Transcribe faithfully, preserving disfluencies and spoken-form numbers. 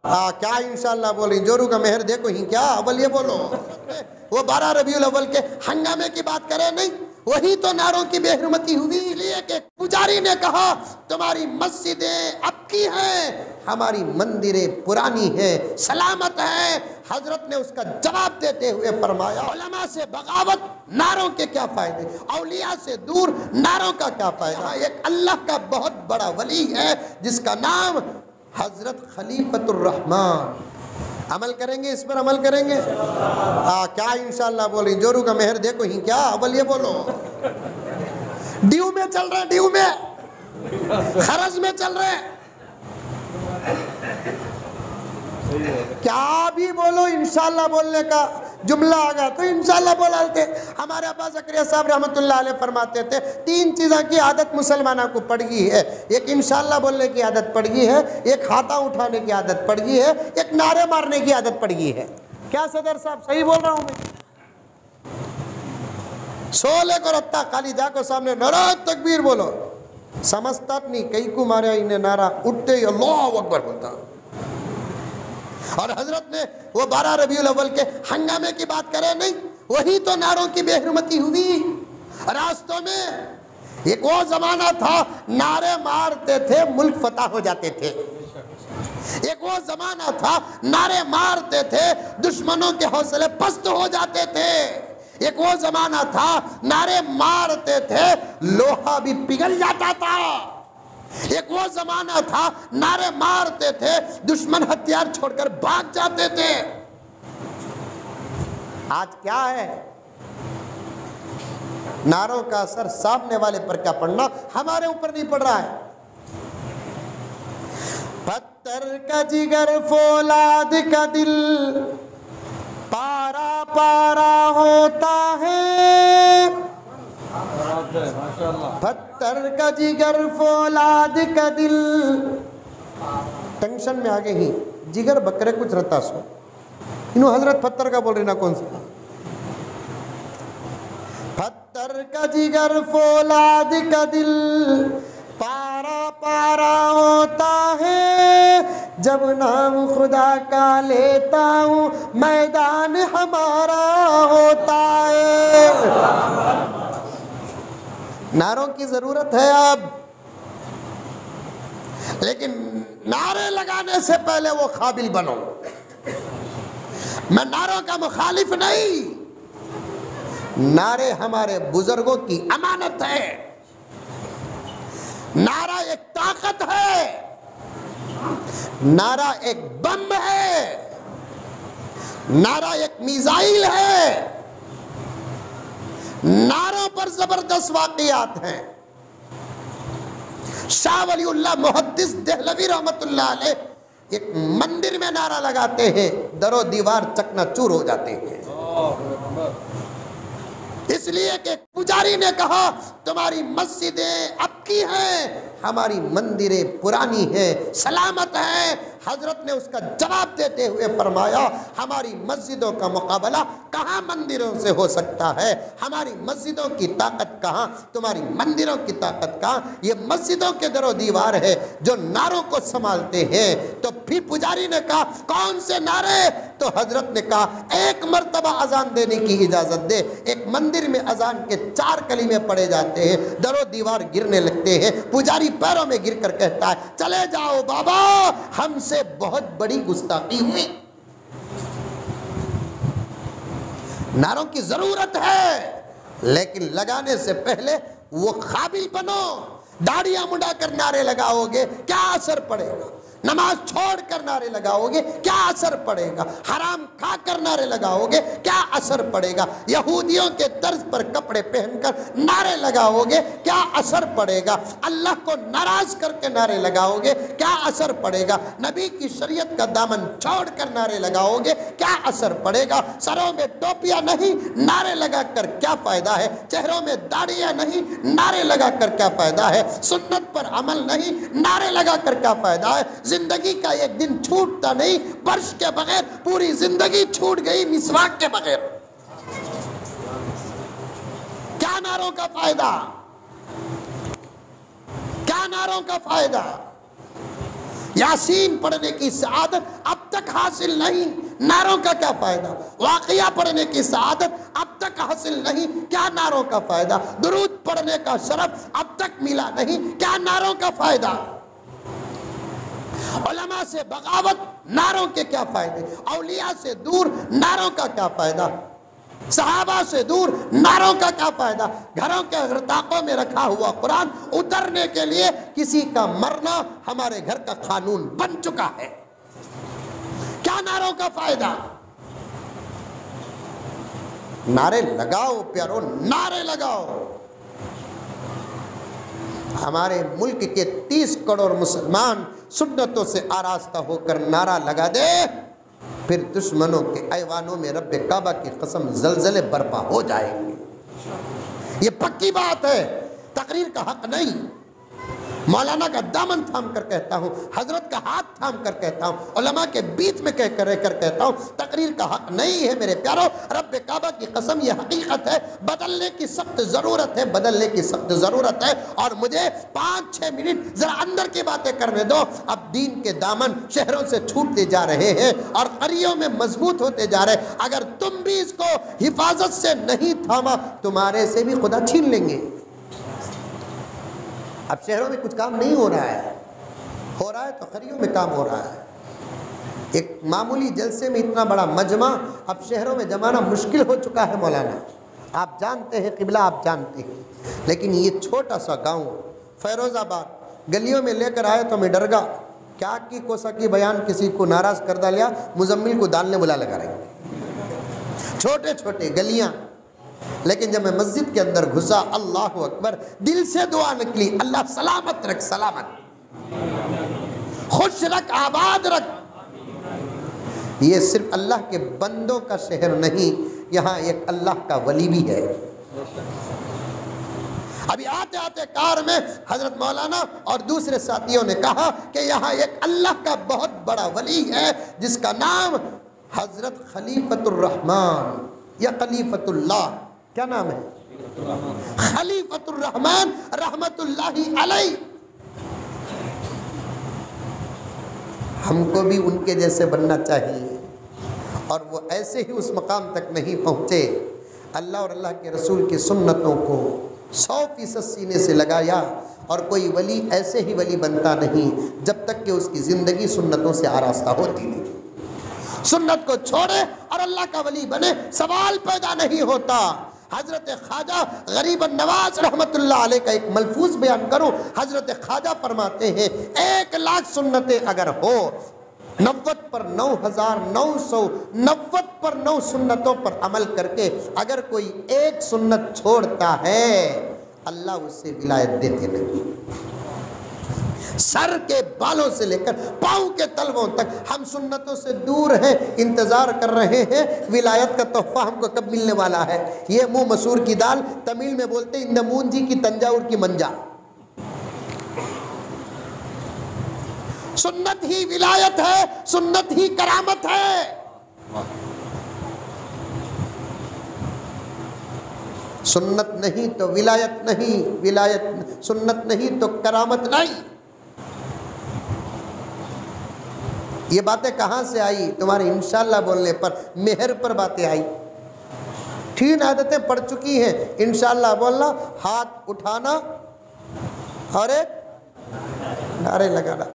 آ, کیا انشاءاللہ بول رہی جورو کا مہر دیکھو ہی کیا اول یہ بولو وہ بارہ ربیع الاول کے ہنگامے کی بات کرے نہیں وہی تو ناروں کی بے حرمتی ہوئی لیے کہ پجاری نے کہا تمہاری مسجدیں اب کی ہیں ہماری مندریں پرانی ہیں سلامت ہیں حضرت نے اس کا جواب دیتے ہوئے فرمایا علماء سے بغاوت ناروں کے کیا فائدے اولیاء سے دور ناروں کا کیا فائدہ ایک اللہ کا بہت بڑا ولی ہے جس کا نام حضرت خلیفۃ الرحمن عمل کریں گے اس پر عمل کریں گے آ, کیا انشاءاللہ بول رہی جورو کا مہر دیکھو ہی کیا اول یہ بولو ڈیو میں چل رہے ڈیو میں خرج میں چل رہے کیا بھی بولو انشاءاللہ بولنے کا جملہ آگا تو انشاءاللہ بولالتے ہمارے ابا زکریا صاحب رحمت اللہ علیہ فرماتے تھے تین چیزوں کی عادت مسلمانہ کو پڑ گئی ہے ایک انشاءاللہ بولنے کی عادت پڑ گئی ہے ایک ہاتھا اٹھانے کی عادت پڑ گئی ہے ایک نعرے مارنے کی عادت پڑ گئی ہے کیا صدر صاحب صحیح بول رہا ہوں میں سولے کو رتا خالی جا کو سامنے نعرہ تکبیر بولو سمجھتا نہیں کئی کو ماریا انہیں نعرہ اٹھتے ہی اللہ اکبر بولتا اور حضرت نے وہ بارہ ربیع الاول کے ہنگامے کی بات کرے نہیں وہی تو ناروں کی بے حرمتی ہوئی راستوں میں ایک وہ زمانہ تھا نعرے مارتے تھے ملک فتح ہو جاتے تھے ایک وہ زمانہ تھا نعرے مارتے تھے دشمنوں کے حوصلے پست ہو جاتے تھے ایک وہ زمانہ تھا نعرے مارتے تھے لوہا بھی پگھل جاتا تھا ایک وہ زمانہ تھا نعرے مارتے تھے دشمن ہتھیار چھوڑ کر بھاگ جاتے تھے آج کیا ہے نعروں کا اثر سامنے والے پر کیا پڑنا ہمارے اوپر نہیں پڑ رہا ہے پتھر کا جگر فولاد کا دل پارا پارا ہوتا ہے پتھر کا جگر فولاد کا دل ٹینشن میں آگے ہی جگر بکرے کچھ رہتا سو انہوں حضرت پتھر کا بول رہی نا کون سا پتھر کا جگر فولاد کا دل پارا پارا ہوتا ہے جب نام خدا کا لیتا ہوں میدان ہمارا ہوتا ہے نعروں کی ضرورت ہے اب لیکن نعرے لگانے سے پہلے وہ قابل بنو میں نعروں کا مخالف نہیں نعرے ہمارے بزرگوں کی امانت ہے نعرہ ایک طاقت ہے نعرہ ایک بم ہے نعرہ ایک میزائل ہے نعروں پر زبردست واقعات ہیں شاہ ولی اللہ محدث دہلوی رحمت اللہ علیہ ایک مندر میں نعرہ لگاتے ہیں در و دیوار چکنا چور ہو جاتے ہیں اس لیے کہ پجاری نے کہا تمہاری مسجدیں اب کی ہیں ہماری مندریں پرانی ہیں سلامت ہیں حضرت نے اس کا جواب دیتے ہوئے فرمایا ہماری مسجدوں کا مقابلہ کہاں مندروں سے ہو سکتا ہے ہماری مسجدوں کی طاقت کہاں تمہاری مندروں کی طاقت کہاں یہ مسجدوں کے در و دیوار ہے جو نعروں کو سنبھالتے ہیں تو پھر پجاری نے کہا کون سے نعرے تو حضرت نے کہا ایک مرتبہ اذان دینے کی اجازت دے ایک مندر میں اذان کے چار کلمے پڑے جاتے ہیں در و دیوار گرنے لگتے ہیں پجاری پیروں میں گر کر کہتا ہے چلے جاؤ بابا ہم سے بہت بڑی گستاخی ہوئی نعروں کی ضرورت ہے لیکن لگانے سے پہلے وہ قابل بنو داڑیاں مڈا کر نعرے لگاؤ گے کیا اثر پڑے گا نماز چھوڑ کر نعرے لگاؤ گے کیا اثر پڑے گا حرام کھا کر نعرے لگاؤ گے کیا اثر پڑے گا یہودیوں کے طرز پر کپڑے پہن کر نعرے لگاؤ گے کیا اثر پڑے گا اللہ کو ناراض کر کے نعرے لگاؤ گے کیا اثر پڑے گا نبی کی شریعت کا دامن چھوڑ کر نعرے لگاؤ گے کیا اثر پڑے گا سروں میں ٹوپیاں نہیں نعرے لگا کر کیا فائدہ ہے چہروں میں داڑیاں نہیں نعرے لگا کر کیا فائدہ ہے سنت پر عمل نہیں نعرے لگا کر کیا فائدہ ہے زندگی کا ایک دن چھوٹتا نہیں برش کے بغیر پوری زندگی چھوٹ گئی مسواک کے بغیر کیا نعروں کا فائدہ کیا نعروں کا فائدہ यासीन पढ़ने की सआदत अब तक हासिल नहीं, नारों का क्या फायदा? वाक़िया पढ़ने की सआदत अब तक हासिल नहीं, क्या नारों का फायदा? दुरूद पढ़ने का शरफ अब तक मिला नहीं, क्या नारों का फायदा? उलमा से बगावत, नारों के क्या फायदे? औलिया से दूर, नारों का क्या फायदा? सहाबा से दूर, नारों का क्या फायदा? घरों के गरताकों में रखा हुआ कुरान उतरने के लिए किसी का मरना हमारे घर का कानून बन चुका है, क्या नारों का फायदा? नारे लगाओ प्यारो, नारे लगाओ। हमारे मुल्क के तीस करोड़ मुसलमान सुन्नतों से आरास्ता होकर नारा लगा दे, फिर दुश्मनों के ऐवानों में रब्बे काबा की कसम ज़लज़ले बर्पा हो जाएंगे। ये पक्की बात है, तकरीर का हक नहीं। मौलाना का दामन थाम कर कहता हूँ, हजरत का हाथ थाम कर कहता हूँ, उलमा के बीच में कह कर कर कहता हूँ, तकरीर का हक नहीं है मेरे प्यारो। रब्बे काबा की कसम, ये हकीकत है, बदलने की सख्त ज़रूरत है, बदलने की सख्त ज़रूरत है। और मुझे पाँच छः मिनट ज़रा अंदर की बातें करने दो। अब दीन के दामन शहरों से छूटते जा रहे हैं और करियों में मजबूत होते जा रहे हैं। अगर तुम भी इसको हिफाजत से नहीं थामा, तुम्हारे से भी खुदा छीन लेंगे। अब शहरों में कुछ काम नहीं हो रहा है, हो रहा है तो खरियों में काम हो रहा है। एक मामूली जलसे में इतना बड़ा मजमा, अब शहरों में जमाना मुश्किल हो चुका है मौलाना। आप जानते हैं, किबला आप जानते हैं, लेकिन ये छोटा सा गांव फैरोज़ाबाद गलियों में लेकर आए तो मैं डर गया, क्या की कोसा की बयान किसी को नाराज़ कर डालिया, मुजम्मिल को डालने बुला लगा रहे, छोटे छोटे गलियां। लेकिन जब मैं मस्जिद के अंदर घुसा, अल्लाह अकबर, दिल से दुआ निकली, अल्लाह सलामत रख, सलामत, खुश रख, आबाद रख। ये सिर्फ अल्लाह के बंदों का शहर नहीं, यहाँ एक अल्लाह का वली भी है। अभी आते आते कार में हजरत मौलाना और दूसरे साथियों ने कहा कि यहाँ एक अल्लाह का बहुत बड़ा वली है जिसका नाम हजरत खलीफतुर रहमान या खलीफतुल्लाह, क्या नाम है? खलीफतुर रहमान रहमतुल्लाहि अलैह। हमको भी उनके जैसे बनना चाहिए, और वो ऐसे ही उस मकाम तक नहीं पहुँचे। अल्लाह और अल्लाह के रसूल की सुन्नतों को सौ फीसद सीने से लगाया, और कोई वली ऐसे ही वली बनता नहीं जब तक कि उसकी ज़िंदगी सुन्नतों से आरास्ता होती नहीं। सुन्नत को छोड़े और अल्लाह का वली बने, सवाल पैदा नहीं होता। हजरत ख्वाजा गरीब नवाज रहमतुल्लाह अलैह का एक मलफूज बयान करूं। हजरत ख्वाजा फरमाते हैं, एक लाख सुन्नतें अगर हो, नव्वत पर नौ हजार नौ सौ नव्वत पर नौ सुन्नतों पर अमल करके अगर कोई एक सुन्नत छोड़ता है, अल्लाह उससे विलायत देते नहीं। सर के बालों से लेकर पाँव के तलवों तक हम सुन्नतों से दूर हैं, इंतजार कर रहे हैं विलायत का तोहफा हमको कब मिलने वाला है। ये मुंह मसूर की दाल, तमिल में बोलते हैं मूंजी की तंजाउर की मंजा। सुन्नत ही विलायत है, सुन्नत ही करामत है। सुन्नत नहीं तो विलायत नहीं, विलायत सुन्नत नहीं तो करामत नहीं। ये बातें कहाँ से आई? तुम्हारे इंशाअल्लाह बोलने पर, मेहर पर बातें आई। तीन आदतें पड़ चुकी हैं, इंशाअल्लाह बोलना, हाथ उठाना और एक नारे लगाना।